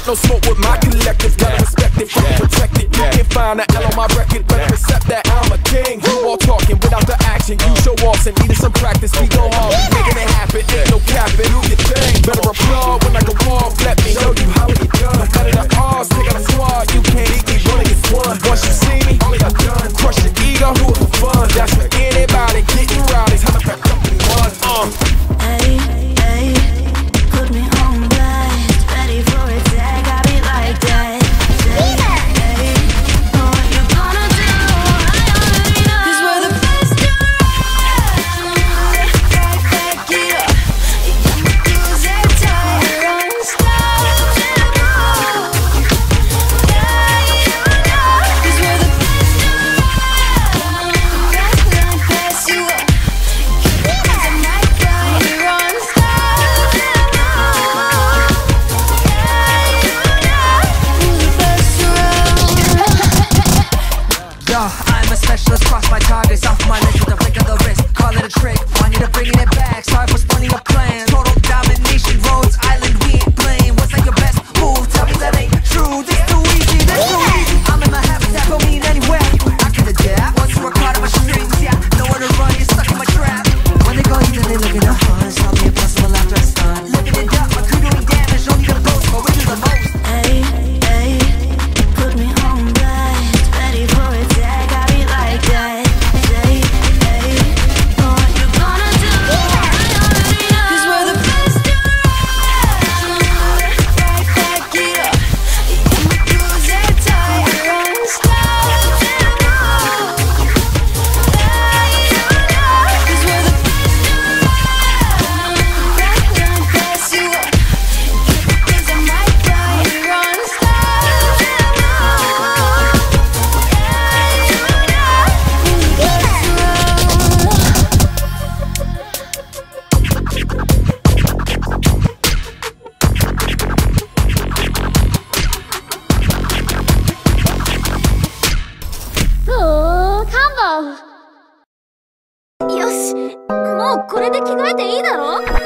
no smoke with my collective. Gotta respect it, fucking protect it. You can't find an L on my record, better accept that I'm a king. You all talking without the action. You show off and needed some practice. We go hard, making it happen. Ain't no capping. Do your thing. Better applaud when I go off. Let me show you how it done. No matter the odds, take out a squad. You can't eat me, running it's one. Once you see me, all I done. Crush your ego, do it for fun. That's for anybody getting rowdy. Time to back up and run. Hey, hey, put me on blast. Ready for attack, I be like that. Say, hey, what you gonna do? I already know. 'Cause we're the best around. Back it up. You got me close that tight, unstoppable. Yeah, you know. 'Cause we're the best around. Can't pass you up. 'Cause I might die, you're unstoppable. Yeah, you know. Who's the best around? Yo, I'm a specialist, cross my targets off my list with a flick of the wrist. Call it a trick, I need to bringing it back. Sorry for spawning a plan. Total domination, Rhodes Island, we ain't playing. What's like your best move? Tell me that ain't true. This too easy, this too easy. I'm in my habitat, don't mean anywhere. I can adapt once you work hard on my strings. Yeah, nowhere to run, you're stuck in my trap. When they go easy, they looking up. It's all be impossible after a stun. Living it up, my crew doing damage. Only the ghost, but we do the most. Hey, hey, put me on blast. Ready for attack, I be like that. Say, hey, what you gonna do? I already know. 'Cause we're the best around. Back it up. You got me close that tight, unstoppable. Yeah, you know. 'Cause we're the best around. Can't pass you up. 'Cause I might die, you're unstoppable. Yeah, you know. Who's the best around? よし、もうこれで着替えていいだろ？